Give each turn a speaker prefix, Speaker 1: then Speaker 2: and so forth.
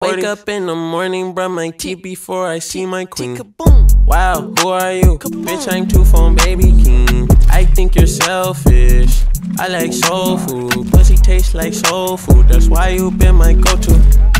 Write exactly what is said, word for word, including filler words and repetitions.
Speaker 1: Wake up in the morning, brush my teeth before I see my queen. Wow, who are you? Bitch, I'm two-phone baby king. I think you're selfish. I like soul food. Pussy tastes like soul food. That's why you been my go-to.